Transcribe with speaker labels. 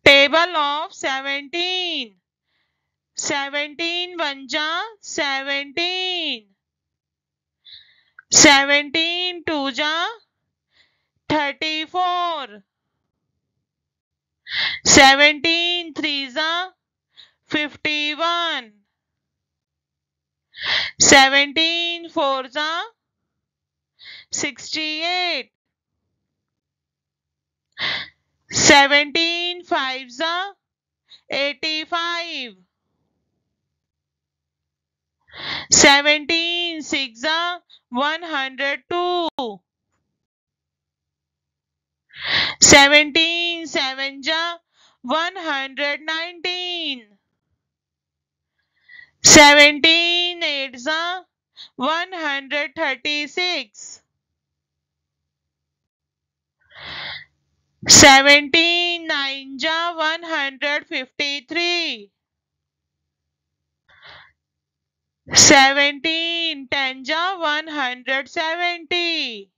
Speaker 1: Table of 17. 17 one ja 17. 17 two ja 34. 17 three ja 51. 17 four ja 68. 17 five ja 85. 17 six ja 102. 17 seven ja 119. 17 eight ja 136. 17 nine ja 153. 17 10 ja 170.